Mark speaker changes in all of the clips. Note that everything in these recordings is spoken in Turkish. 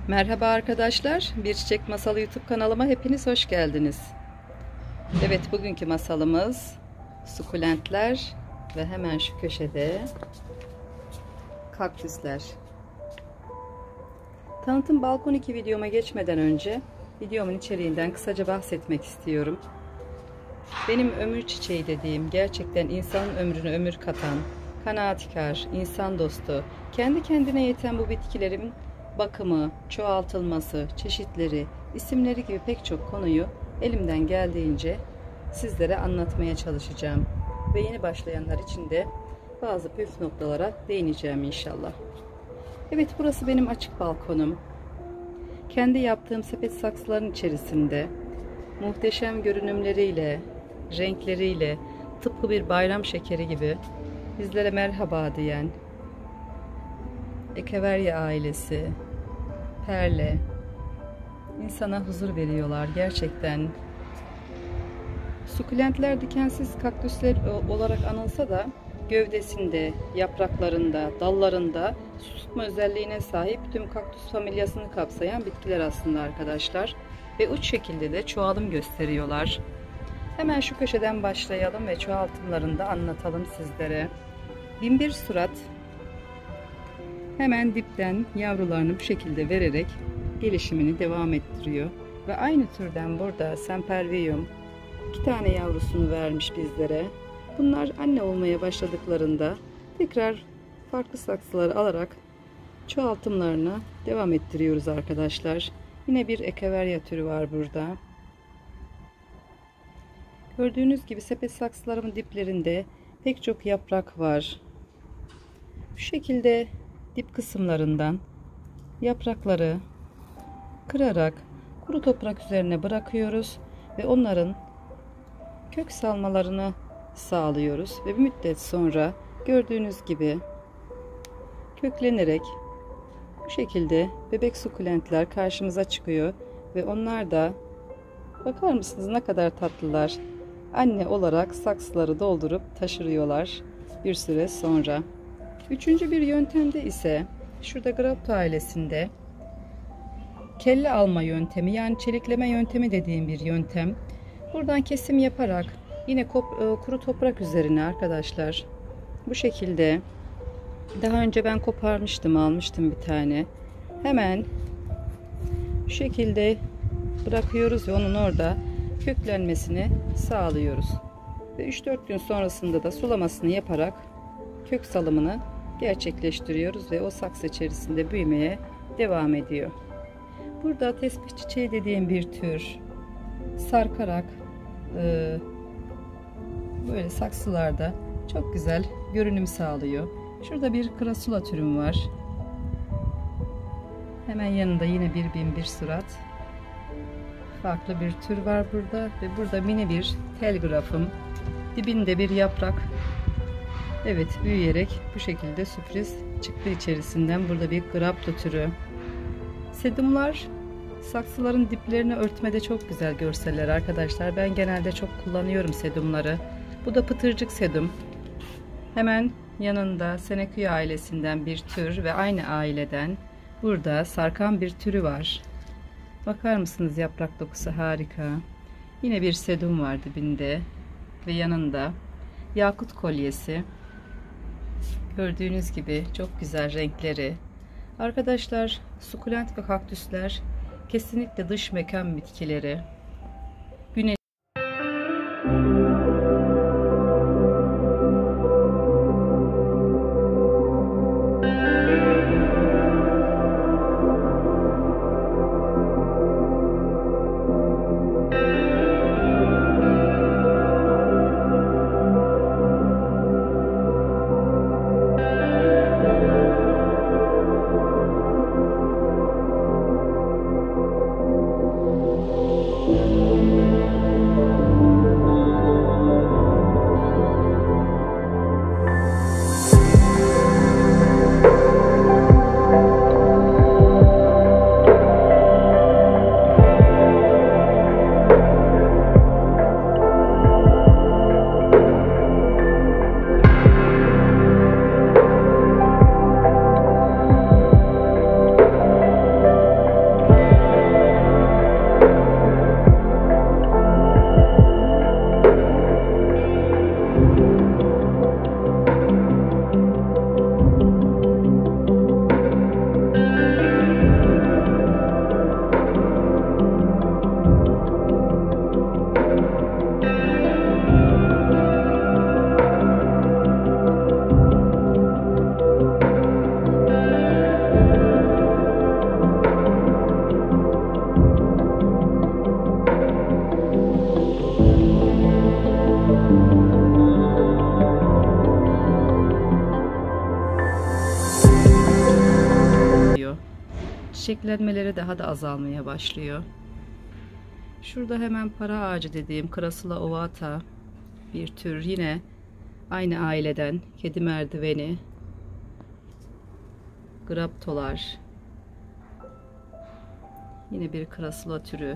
Speaker 1: Merhaba arkadaşlar, Bir Çiçek Masalı YouTube kanalıma hepiniz hoş geldiniz. Evet, bugünkü masalımız sukulentler ve hemen şu köşede kaktüsler. Tanıtım balkon 2 videoma geçmeden önce videomun içeriğinden kısaca bahsetmek istiyorum. Benim ömür çiçeği dediğim, gerçekten insanın ömrüne ömür katan, kanaatkar, insan dostu, kendi kendine yeten bu bitkilerin bakımı, çoğaltılması, çeşitleri, isimleri gibi pek çok konuyu elimden geldiğince sizlere anlatmaya çalışacağım. Ve yeni başlayanlar için de bazı püf noktalara değineceğim inşallah. Evet, burası benim açık balkonum. Kendi yaptığım sepet saksıların içerisinde muhteşem görünümleriyle, renkleriyle, tıpkı bir bayram şekeri gibi bizlere merhaba diyen Echeveria ailesi, Perle, insana huzur veriyorlar gerçekten. Sukulentler dikensiz kaktüsler olarak anılsa da gövdesinde, yapraklarında, dallarında su tutma özelliğine sahip tüm kaktüs familyasını kapsayan bitkiler aslında arkadaşlar. Ve uç şekilde de çoğalım gösteriyorlar. Hemen şu köşeden başlayalım ve çoğaltımlarını da anlatalım sizlere. Binbir surat hemen dipten yavrularını bu şekilde vererek gelişimini devam ettiriyor. Ve aynı türden burada Sempervium 2 tane yavrusunu vermiş bizlere. Bunlar anne olmaya başladıklarında tekrar farklı saksıları alarak çoğaltımlarına devam ettiriyoruz arkadaşlar. Yine bir Echeveria türü var burada. Gördüğünüz gibi sepet saksılarımın diplerinde pek çok yaprak var. Bu şekilde dip kısımlarından yaprakları kırarak kuru toprak üzerine bırakıyoruz ve onların kök salmalarını sağlıyoruz ve bir müddet sonra gördüğünüz gibi köklenerek bu şekilde bebek sukulentler karşımıza çıkıyor ve onlar da bakar mısınız ne kadar tatlılar, anne olarak saksıları doldurup taşırıyorlar bir süre sonra. Üçüncü bir yöntemde ise şurada Grapto ailesinde kelle alma yöntemi, yani çelikleme yöntemi dediğim bir yöntem. Buradan kesim yaparak yine kuru toprak üzerine arkadaşlar bu şekilde, daha önce ben koparmıştım, almıştım bir tane. Hemen bu şekilde bırakıyoruz ve onun orada köklenmesini sağlıyoruz. Ve 3-4 gün sonrasında da sulamasını yaparak kök salımını gerçekleştiriyoruz ve o saksı içerisinde büyümeye devam ediyor. Burada tespih çiçeği dediğim bir tür sarkarak böyle saksılarda çok güzel görünüm sağlıyor. Şurada bir Crassula türüm var. Hemen yanında yine bir binbir surat. Farklı bir tür var burada ve burada mini bir telgrafım. Dibinde bir yaprak. Evet, büyüyerek bu şekilde sürpriz çıktı içerisinden. Burada bir Grapto türü. Sedumlar saksıların diplerini örtmede çok güzel görseller arkadaşlar. Ben genelde çok kullanıyorum sedumları. Bu da pıtırcık sedum. Hemen yanında Senecio ailesinden bir tür ve aynı aileden burada sarkan bir türü var. Bakar mısınız, yaprak dokusu harika. Yine bir sedum var dibinde ve yanında yakut kolyesi. Gördüğünüz gibi çok güzel renkleri. Arkadaşlar, sukulent ve kaktüsler kesinlikle dış mekan bitkileri. Güneş çiçeklenmeleri daha da azalmaya başlıyor. Şurada hemen para ağacı dediğim Crassula ovata bir tür, yine aynı aileden kedi merdiveni, graptolar, yine bir Crassula türü.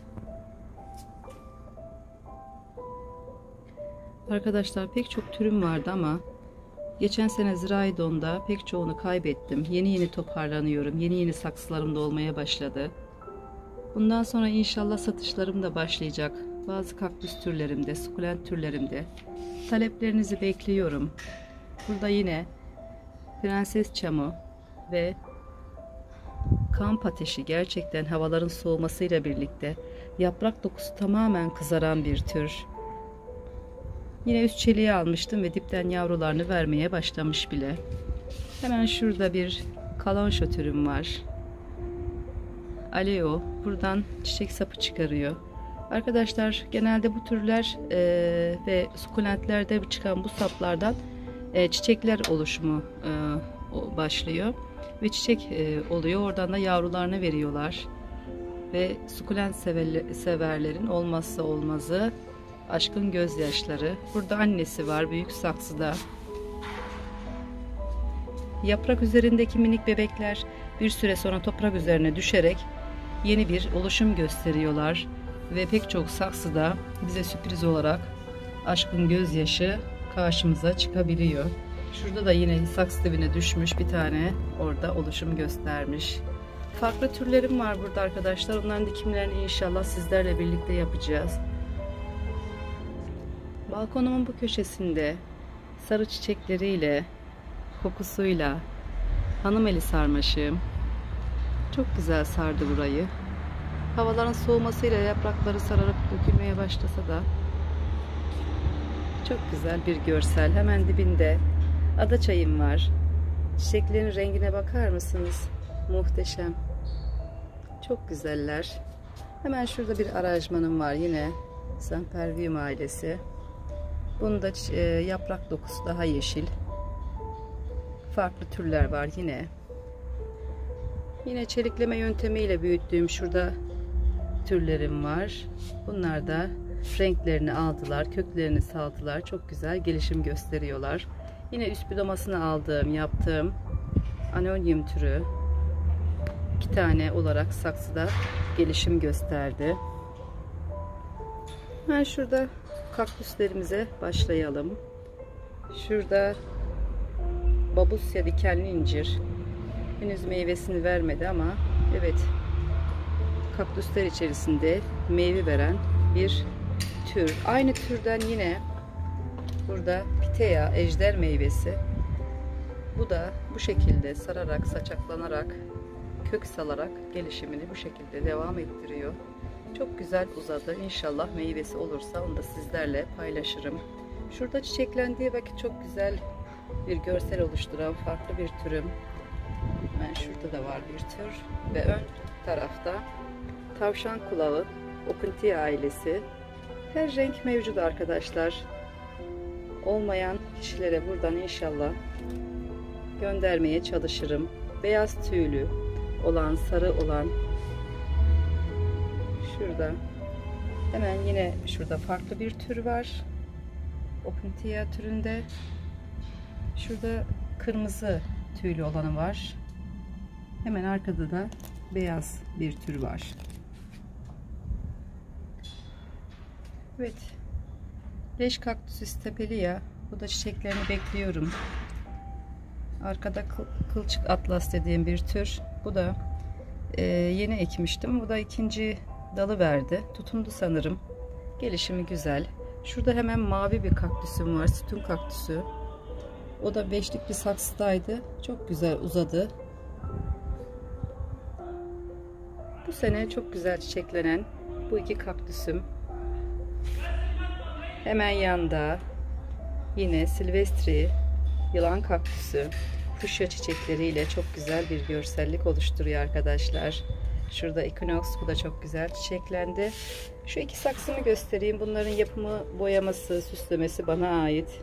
Speaker 1: Arkadaşlar pek çok türüm vardı ama geçen sene Ziraidon'da pek çoğunu kaybettim. Yeni toparlanıyorum. Yeni saksılarım da olmaya başladı. Bundan sonra inşallah satışlarım da başlayacak. Bazı kaktüs türlerimde, sukulent türlerimde. Taleplerinizi bekliyorum. Burada yine prenses çamı ve kamp ateşi, gerçekten havaların soğumasıyla birlikte yaprak dokusu tamamen kızaran bir tür. Yine üst çeliği almıştım ve dipten yavrularını vermeye başlamış bile. Hemen şurada bir kalanşo türüm var. Aleo buradan çiçek sapı çıkarıyor. Arkadaşlar genelde bu türler ve sukulentlerde çıkan bu saplardan çiçekler oluşumu başlıyor ve çiçek oluyor. Oradan da yavrularını veriyorlar. Ve sukulent severlerin olmazsa olmazı aşkın gözyaşları. Burada annesi var büyük saksıda. Yaprak üzerindeki minik bebekler bir süre sonra toprak üzerine düşerek yeni bir oluşum gösteriyorlar ve pek çok saksıda bize sürpriz olarak aşkın gözyaşı karşımıza çıkabiliyor. Şurada da yine saksı dibine düşmüş bir tane, orada oluşum göstermiş. Farklı türlerim var burada arkadaşlar. Onların dikimlerini inşallah sizlerle birlikte yapacağız. Balkonumun bu köşesinde sarı çiçekleriyle, kokusuyla hanım eli sarmaşığım çok güzel sardı burayı. Havaların soğumasıyla yaprakları sararıp dökülmeye başlasa da çok güzel bir görsel. Hemen dibinde adaçayım var. Çiçeklerin rengine bakar mısınız? Muhteşem. Çok güzeller. Hemen şurada bir aranjmanım var yine. Sempervium ailesi. Bunda yaprak dokusu daha yeşil. Farklı türler var yine. Yine çelikleme yöntemiyle büyüttüğüm şurada türlerim var. Bunlar da renklerini aldılar, köklerini saldılar. Çok güzel gelişim gösteriyorlar. Yine üst budamasını aldığım, yaptığım anonyum türü 2 tane olarak saksıda gelişim gösterdi. Ben şurada kaktüslerimize başlayalım. Şurada babusya dikenli incir. Henüz meyvesini vermedi ama evet, kaktüsler içerisinde meyve veren bir tür. Aynı türden yine burada pitea, ejder meyvesi. Bu da bu şekilde sararak, saçaklanarak, kök salarak gelişimini bu şekilde devam ettiriyor. Çok güzel uzadı. İnşallah meyvesi olursa onu da sizlerle paylaşırım. Şurada çiçeklendiği vakit çok güzel bir görsel oluşturan farklı bir türüm. Hemen şurada da var bir tür ve ön tarafta tavşan kulağı, Opuntia ailesi. Her renk mevcut arkadaşlar. Olmayan kişilere buradan inşallah göndermeye çalışırım. Beyaz tüylü olan, sarı olan şurada. Hemen yine şurada farklı bir tür var. Opuntia türünde. Şurada kırmızı tüylü olanı var. Hemen arkada da beyaz bir tür var. Evet. Leş kaktüsü Stapelia. Bu da çiçeklerini bekliyorum. Arkada kılçık atlas dediğim bir tür. Bu da yeni ekmiştim. Bu da ikinci dalı verdi. Tutundu sanırım. Gelişimi güzel. Şurada hemen mavi bir kaktüsüm var. Sütun kaktüsü. O da 5'lik bir saksıdaydı. Çok güzel uzadı. Bu sene çok güzel çiçeklenen bu iki kaktüsüm. Hemen yanda yine silvestri yılan kaktüsü fuşya çiçekleriyle çok güzel bir görsellik oluşturuyor arkadaşlar. Şurada Equinox, bu da çok güzel çiçeklendi. Şu iki saksımı göstereyim. Bunların yapımı, boyaması, süslemesi bana ait.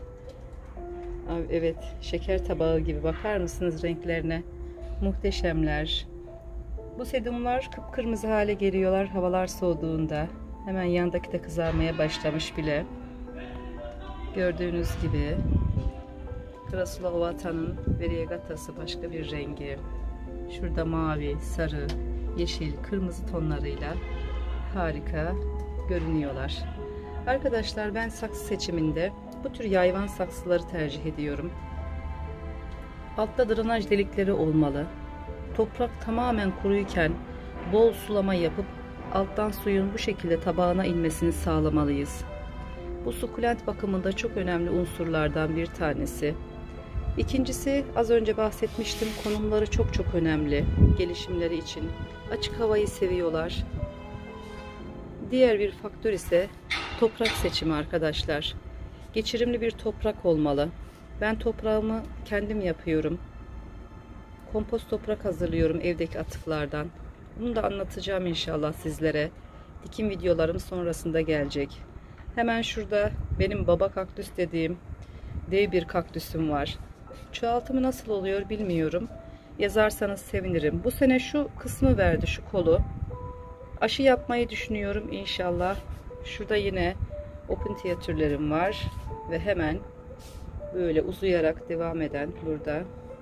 Speaker 1: Evet, şeker tabağı gibi, bakar mısınız renklerine? Muhteşemler. Bu sedumlar kıpkırmızı hale geliyorlar havalar soğuduğunda. Hemen yandaki de kızarmaya başlamış bile. Gördüğünüz gibi Crassula ovata'nın variegatası başka bir rengi. Şurada mavi, sarı, yeşil, kırmızı tonlarıyla harika görünüyorlar. Arkadaşlar ben saksı seçiminde bu tür yayvan saksıları tercih ediyorum. Altta drenaj delikleri olmalı. Toprak tamamen kuruyken bol sulama yapıp alttan suyun bu şekilde tabağına inmesini sağlamalıyız. Bu sukulent bakımında çok önemli unsurlardan bir tanesi. İkincisi, az önce bahsetmiştim, konumları çok önemli gelişimleri için. Açık havayı seviyorlar. Diğer bir faktör ise toprak seçimi arkadaşlar. Geçirimli bir toprak olmalı. Ben toprağımı kendim yapıyorum. Kompost toprak hazırlıyorum evdeki atıklardan. Bunu da anlatacağım inşallah sizlere. Dikim videolarım sonrasında gelecek. Hemen şurada benim baba kaktüs dediğim dev bir kaktüsüm var. Çoğaltımı nasıl oluyor bilmiyorum. Yazarsanız sevinirim. Bu sene şu kısmı verdi, şu kolu. Aşı yapmayı düşünüyorum inşallah. Şurada yine opuntia türlerim var. Ve hemen böyle uzayarak devam eden burada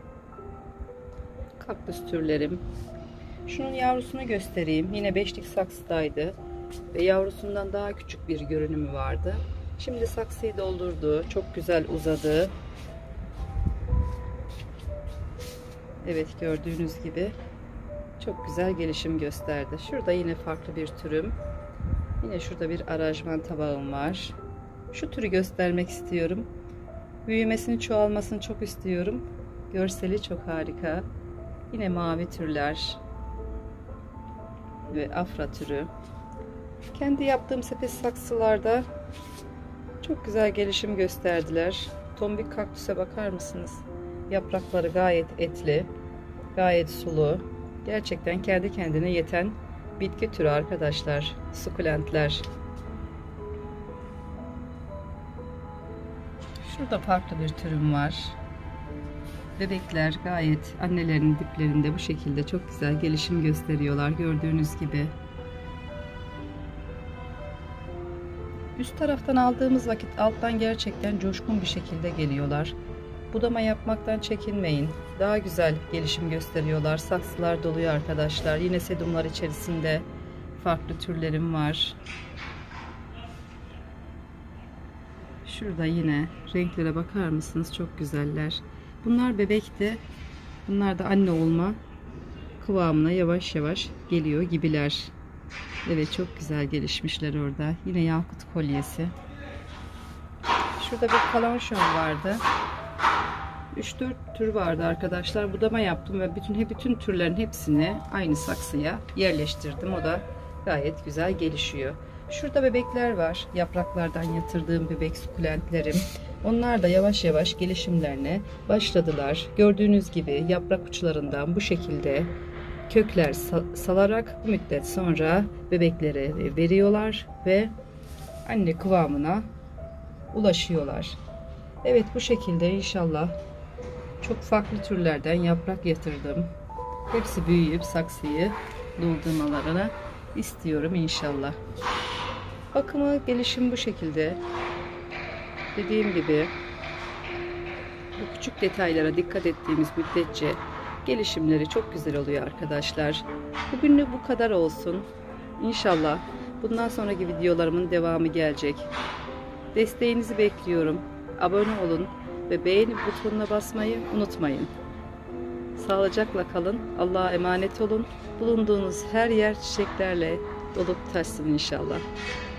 Speaker 1: kaktüs türlerim. Şunun yavrusunu göstereyim. Yine 5'lik saksıdaydı. Ve yavrusundan daha küçük bir görünümü vardı. Şimdi saksıyı doldurdu. Çok güzel uzadı. Evet, gördüğünüz gibi çok güzel gelişim gösterdi. Şurada yine farklı bir türüm. Yine şurada bir aranjman tabağım var. Şu türü göstermek istiyorum. Büyümesini, çoğalmasını çok istiyorum. Görseli çok harika. Yine mavi türler ve afra türü. Kendi yaptığım sepet saksılarda çok güzel gelişim gösterdiler. Tombik kaktüse bakar mısınız? Yaprakları gayet etli, gayet sulu. Gerçekten kendi kendine yeten bitki türü arkadaşlar. Sukulentler. Şurada farklı bir türüm var. Bebekler gayet annelerinin diplerinde bu şekilde çok güzel gelişim gösteriyorlar. Gördüğünüz gibi. Üst taraftan aldığımız vakit alttan gerçekten coşkun bir şekilde geliyorlar. Budama yapmaktan çekinmeyin. Daha güzel gelişim gösteriyorlar. Saksılar doluyor arkadaşlar. Yine sedumlar içerisinde farklı türlerim var. Şurada yine renklere bakar mısınız? Çok güzeller. Bunlar bebekti. Bunlar da anne olma kıvamına yavaş yavaş geliyor gibiler. Evet, çok güzel gelişmişler orada. Yine yakut kolyesi. Şurada bir kalanşon vardı. 3-4 tür vardı arkadaşlar. Budama yaptım ve bütün türlerin hepsini aynı saksıya yerleştirdim. O da gayet güzel gelişiyor. Şurada bebekler var. Yapraklardan yatırdığım bebek sukulentlerim. Onlar da yavaş yavaş gelişimlerine başladılar. Gördüğünüz gibi yaprak uçlarından bu şekilde kökler salarak bu müddet sonra bebeklere veriyorlar ve anne kıvamına ulaşıyorlar. Evet, bu şekilde inşallah çok farklı türlerden yaprak yatırdım. Hepsi büyüyüp saksıyı doldurmalarını istiyorum inşallah. Bakımı, gelişim bu şekilde. Dediğim gibi bu küçük detaylara dikkat ettiğimiz müddetçe gelişimleri çok güzel oluyor arkadaşlar. Bugünlük bu kadar olsun. İnşallah bundan sonraki videolarımın devamı gelecek. Desteğinizi bekliyorum. Abone olun ve beğeni butonuna basmayı unutmayın. Sağlıcakla kalın. Allah'a emanet olun. Bulunduğunuz her yer çiçeklerle dolup taşsın inşallah.